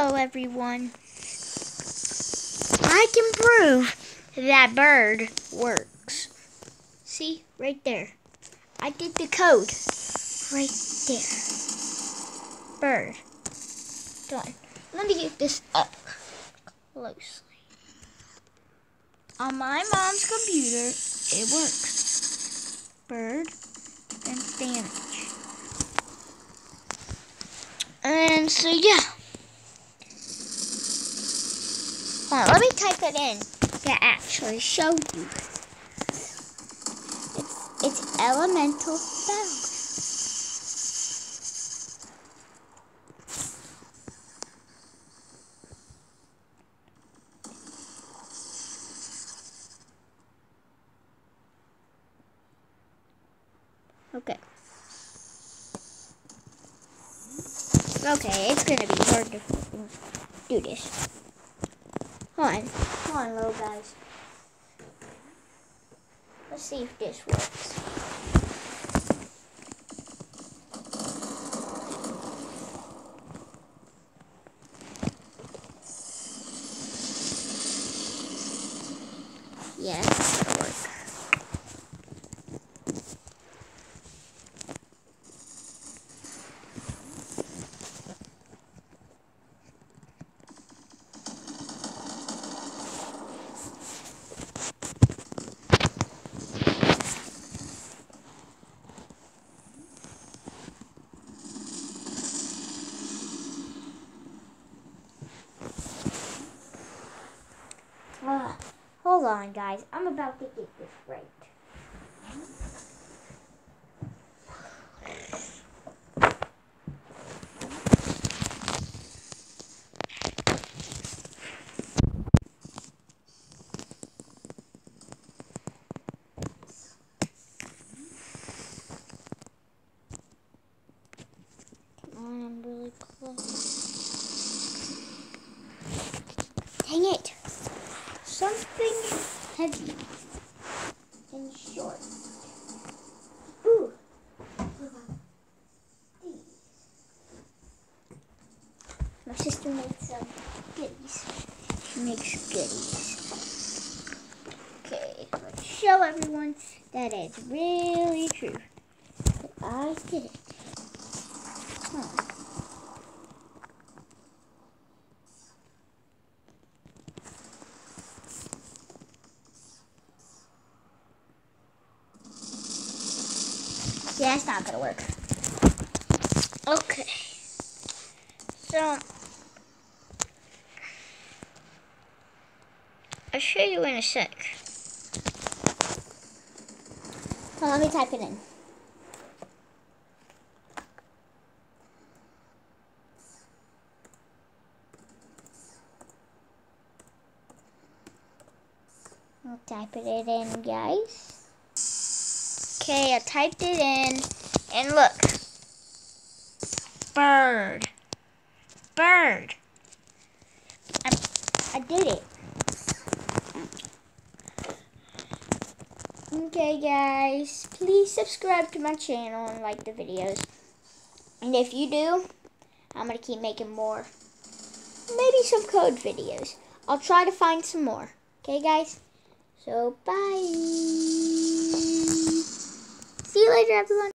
Hello everyone. I can prove that bird works. See, right there. I did the code. Right there. Bird. Done. Let me get this up closely. On my mom's computer, it works. Bird and damage. And so yeah. Hold on, let me type it in to actually show you. It's elemental sound. Okay. Okay, it's gonna be hard to do this. Hold on, little guys. Let's see if this works. Yes, it'll work. Hold on, guys. I'm about to get this right. I'm really close. Dang it. Something heavy and short. Ooh. My sister made some goodies. She makes goodies. Okay, let's show everyone that it's really true. That I did it. Huh. Yeah, it's not gonna work. Okay. So, I'll show you in a sec. Well, let me type it in. I'll type it in, guys. Okay, I typed it in, and look. Bird. Bird. I did it. Okay, guys, please subscribe to my channel and like the videos. And if you do, I'm going to keep making more. Maybe some code videos. I'll try to find some more. Okay, guys? So, bye. See you later, everyone.